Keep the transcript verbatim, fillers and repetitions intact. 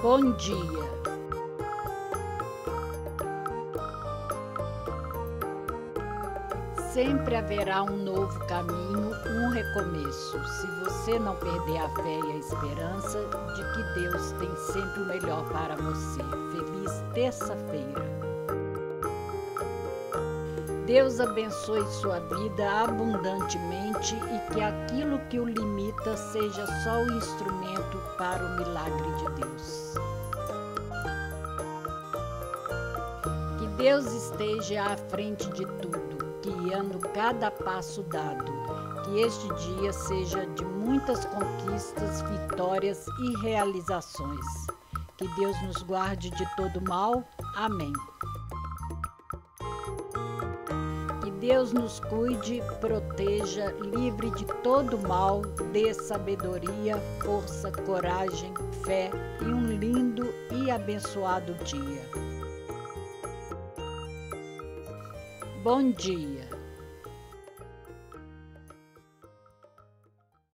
Bom dia. Sempre haverá um novo caminho, um recomeço, se você não perder a fé e a esperança de que Deus tem sempre o melhor para você. Feliz terça-feira. Deus abençoe sua vida abundantemente e que aquilo que o limita seja só o instrumento para o milagre de Deus. Que Deus esteja à frente de tudo, guiando cada passo dado. Que este dia seja de muitas conquistas, vitórias e realizações. Que Deus nos guarde de todo mal. Amém. Que Deus nos cuide, proteja, livre de todo mal, dê sabedoria, força, coragem, fé e um lindo e abençoado dia. Bom dia.